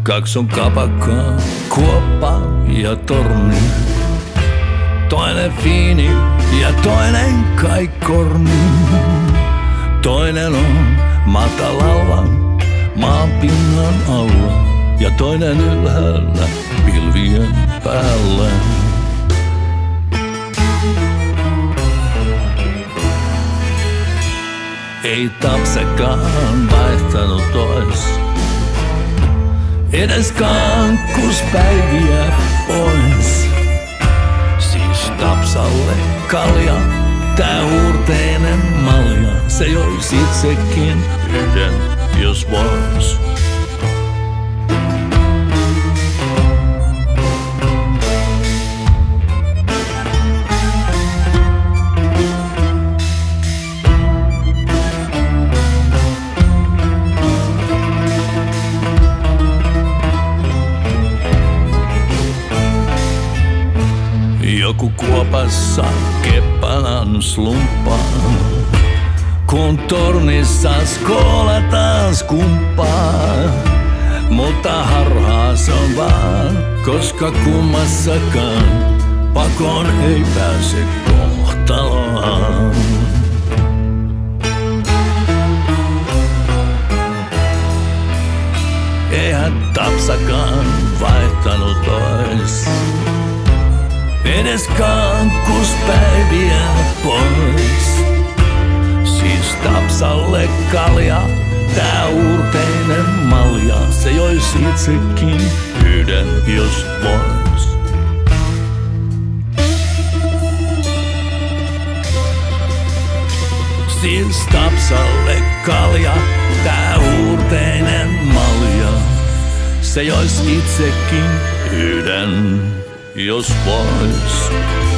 Kaks on kapakkaa, kuoppa ja torni. Toinen fiini ja toinen kai korni. Toinen on matalalla maanpinnan alla ja toinen ylhäällä pilvien päällä. Ei Tapsakaan vaihtanut ois, edes kankkuspäiviä pois. Siis Tapsalle kalja, tää huurteinen malja. Se jois itsekin yhden, jos vois. Joku kuopassa keppanan slumppaa, kun tornissa skoolataan skumppaa. Mutta harhaa se on vaan, koska kummassakaan pakoon ei pääse kohtaloaan. Eihän Tapsakaan vaihtanut ois, edes kankkuspäiviä pois. Siis Tapsalle kalja, tää uurteinen malja. Se jois itsekin yhden, jos vois. Siis Tapsalle kalja, tää uurteinen malja. Se jois itsekin yhden, jos vois.